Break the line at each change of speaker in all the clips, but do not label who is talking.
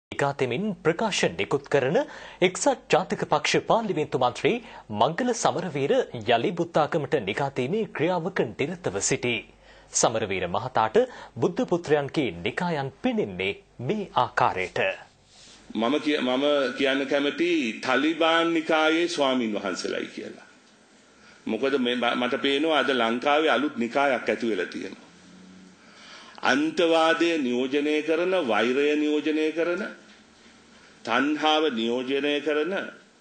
නිකාතෙමින් ප්‍රකාශ නිකුත් කරන එක්සත් ජාතික පක්ෂ පාර්ලිමේන්තු මන්ත්‍රී මංගල සමරවීර යලි බුද්ධාගමට නිකාතීමේ ක්‍රියාවක නිරතව සිටී. සමරවීර මහතාට බුද්ධ පුත්‍රයන්ගේ නිකායන් පෙනෙන්නේ මේ ආකාරයට.
මම කියන්න කැමති තලිබාන් නිකායේ ස්වාමින් වහන්සේලායි කියලා. මොකද මට පේනවා අද ලංකාවේ අලුත් නිකායක් ඇති වෙලා තියෙනවා. අන්තවාදය නියෝජනය කරන, වෛරය නියෝජනය කරන, තණ්හාව නියෝජනය කරන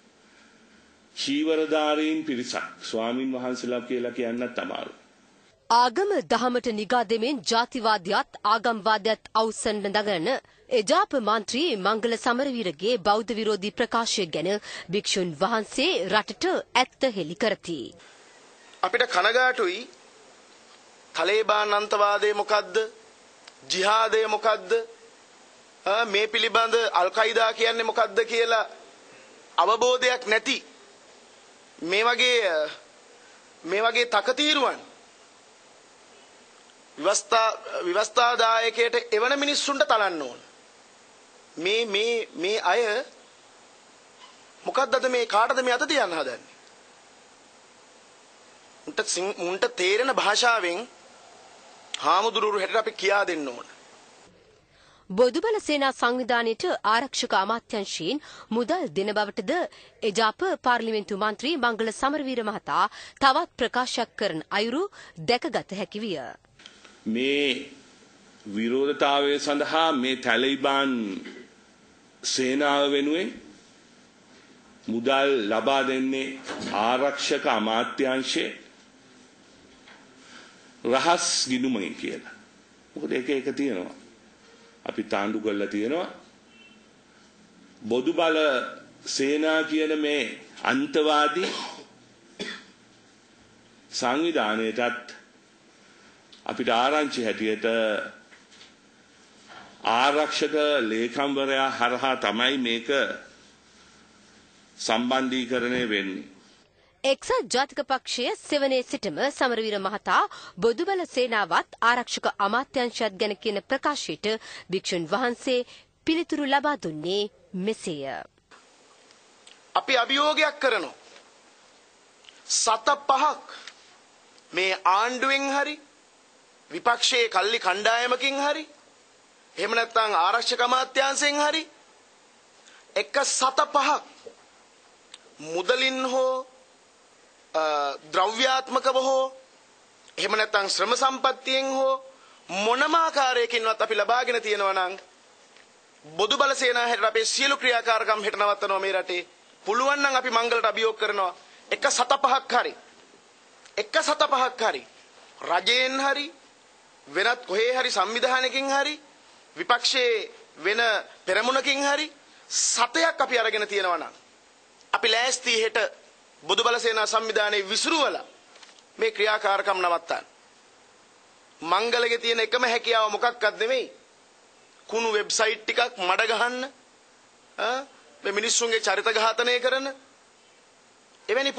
චීවරධාරීන් පිරිසක් ස්වාමින් වහන්සේලා කියලා කියන්නත් අමාරුයි.
ආගම දහමට නිගා දෙමින් ජාතිවාදයත් ආගම්වාදයත් අවුස්සන්න දඟන එජාප මන්ත්‍රී මංගල සමරවීරගේ බෞද්ධ විරෝධී ප්‍රකාශය ගැන භික්ෂුන් වහන්සේ රටට ඇත්ත හෙළි කරති.
අපිට කනගාටුයි තලේබාන් අන්තවාදය මොකද්ද? ජිහාදය මොකද්ද? මේ පිළිබඳ අල් කයිදා කියන්නේ මොකද්ද කියලා අවබෝධයක් නැති මේ වගේ තකතිරුවන් විවස්ථාදායකයට එවන මිනිස්සුන්ට තලන්න ඕන. මේ අය මොකද්ද මේ කාටද මේ අත තියන්න හදන්නේ? උන්ට තේරෙන භාෂාවෙන් හාමුදුරුවරු හැටියට අපි කියා දෙන්න ඕන.
බොදුබල සේනා සංවිධානයට ආරක්ෂක අමාත්‍යංශයෙන් මුදල් දෙන බවටද එජාප පාර්ලිමේන්තු මන්ත්‍රී මංගල සමරවීර මහතා තවත් ප්‍රකාශයක් කරන අයුරු දැකගත හැකි විය.
මේ විරෝධතාවය සඳහා මේ තලිබාන් සේනාව වෙනුවෙන් මුදල් ලබා දෙන්නේ ආරක්ෂක අමාත්‍යාංශයේ රහස් ගිණුමෙන් කියලා. මොකද එක තියෙනවා. අපි තාණ්ඩු කරලා තියෙනවා. බොදු බල සේනා කියන මේ අන්තවාදී සංවිධානයටත් අපිට ආරංචි හැටියට ආරක්ෂක ලේකම්වරයා හරහා තමයි මේක සම්බන්ධීකරණය වෙන්නේ.
එක්සත් ජාතික පක්ෂය සෙවනේ සිටම සමරවීර මහතා බොදුබල සේනාවත් ආරක්ෂක අමාත්‍යංශයත් ගැන කියන ප්‍රකාශයට භික්ෂුන් වහන්සේ පිළිතුරු ලබා දුන්නේ මෙසේය.
අපි අභියෝගයක් කරනවා. 7-5ක් මේ ආණ්ඩුවෙන් හරි විපක්ෂයේ කල්ලි කණ්ඩායමකින් හරි එහෙම නැත්නම් ආරක්ෂක අමාත්‍යාංශයෙන් හරි 7-5ක් මුදලින් හෝ ද්‍රව්‍යාත්මකව හෝ එහෙම නැත්නම් ශ්‍රම සම්පත්තියෙන් හෝ මොනම ආකාරයකින්වත් අපි ලබාගෙන තියෙනවා නම් බොදු බල සේනාව හැටියට අපේ සියලු ක්‍රියාකාරකම් හෙට නවත්තනවා මේ රටේ. පුළුවන් නම් අපි මංගලට අභියෝග කරනවා 1-7-5ක් හරි රජයෙන් හරි වෙනත් කොහේ හරි සංවිධානයකින් හරි විපක්ෂයේ වෙන පෙරමුණකින් හරි 7ක් අපි අරගෙන තියෙනවා නම් අපි ලෑස්ති හෙට බොදු බල සේනා සංවිධානයේ විසිරුවලා මේ ක්‍රියාකාරකම් නවත්තන්න. මංගලගේ තියෙන එකම හැකියාව මොකක්වත් නෙමෙයි. කුණු වෙබ්සයිට් ටිකක් මඩ ගහන්න, මේ මිනිස්සුන්ගේ චරිත ඝාතනය කරන එවැනි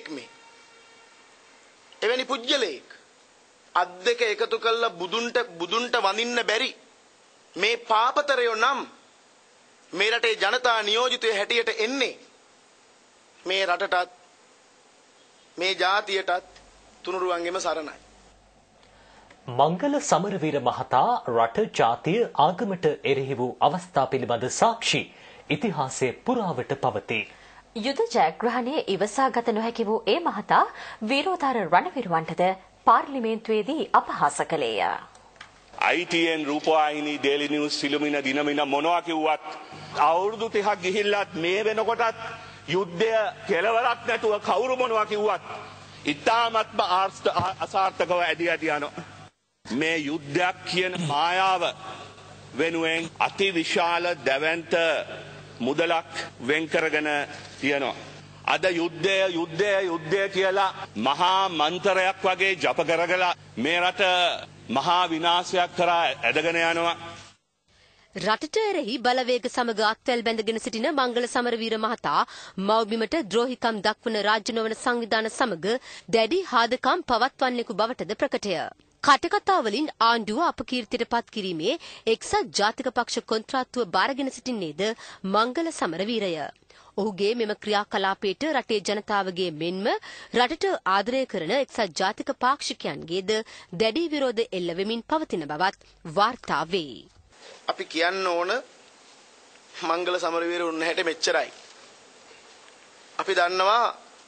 පුජ්‍යලෙක් අත් දෙක එකතු කරලා බුදුන්ට වඳින්න බැරි මේ පාපතරයෝ නම් මේ රටේ ජනතා නියෝජිතය හැටියට එන්නේ මේ රටටත් මේ ජාතියටත් තුනුරුවන්ගෙම සරණයි.
මංගල සමරවීර මහතා රට ජාතිය ආගමට එරෙහි වූ අවස්ථා පිළිබඳ සාක්ෂි ඉතිහාසයේ පුරාවට පවතී.
යුද ජයග්‍රහණයේ ඉවසාගත නොහැකි වූ ඒ මහතා විරෝධාර රණවිරුවන්ටද පාර්ලිමේන්තුවේදී අපහාස කළේය.
ITN රූපවාහිනී ඩේලි නිවුස් ෆිල්මින දිනමින මොනවා කිව්වත් අවුරුදු 30ක් ගිහිල්ලත් මේ වෙනකොටත් යුද්ධය කෙලවරක් නැතුව කවුරු මොනවා කිව්වත් ඉතාමත්ම අසාර්ථකව ඇදී යනවා. මේ යුද්ධයක් කියන මායාව වෙනුවෙන් අතිවිශාල දැවැන්ත මුදලක් වෙන් කරගෙන තියෙනවා. අද යුද්ධය කියලා මහා මන්තරයක් වගේ ජප කරගලා මේ රට මහා විනාශයක් කරා ඇදගෙන යනවා.
රටට එරෙහි බලවේග සමග අත්වැල් බැඳගෙන සිටින මංගල සමරවීර මහතා මව්බිමට ද්‍රෝහිකම් දක්වන රාජ්‍ය නොවන සංවිධාන සමග දැඩි හාදකම් පවත්වන්නෙකු බවටද ප්‍රකටය. කටකතා වලින් ආණ්ඩුව අපකීර්තියට පත් කිරීමේ එක්සත් ජාතික පක්ෂ කොන්ත්‍රාත්තුව බාරගෙන සිටින්නේද මංගල සමරවීරය. ඔහුගේ මෙම ක්‍රියාකලාපයට රටේ ජනතාවගේ මෙන්ම රටට ආදරය කරන එක්සත් ජාතික පාක්ෂිකයන්ගේද දැඩි විරෝධ එල්ල වෙමින් පවතින බවත් වාර්තා වේ.
අපි කියන්න ඕන මංගල සමරවීර උන්නහැට මෙච්චරයි. අපි දන්නවා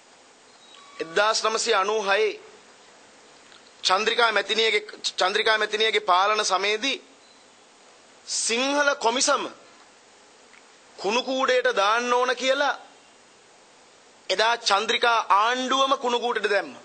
1996 චන්ද්‍රිකා මැතිනියගේ පාලන සමයේදී සිංහල කොමිසම කුණු කූඩේට දාන්න ඕන කියලා එදා චන්ද්‍රිකා ආණ්ඩුවම කුණු කූඩේට දැම්මා.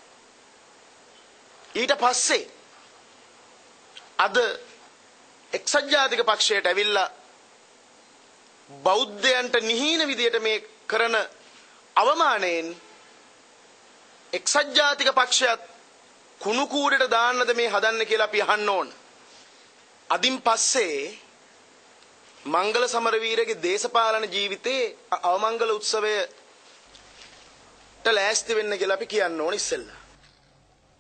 ඊට පස්සේ අද එක්සත් ජාතික පක්ෂයට ඇවිල්ලා බෞද්ධයන්ට නිහීන විදියට මේ කරන අවමානයෙන් එක්සත් ජාතික පක්ෂයත් කුණු කූඩේට දාන්නද මේ හදන්න කියලා අපි අහන්න ඕන. අදින් පස්සේ මංගල සමරවීරගේ දේශපාලන ජීවිතේ අවමංගල උත්සවයට ලෑස්ති වෙන්න කියලා අපි කියන්න ඕන ඉස්සෙල්ලා.